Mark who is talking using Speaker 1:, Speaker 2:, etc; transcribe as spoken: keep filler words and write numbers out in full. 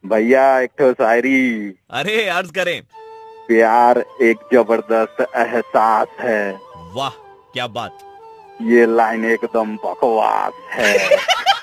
Speaker 1: भैया एक ठो शायरी।
Speaker 2: अरे अर्ज करें।
Speaker 1: प्यार एक जबरदस्त एहसास है।
Speaker 2: वाह क्या बात।
Speaker 1: ये लाइन एकदम बकवास है।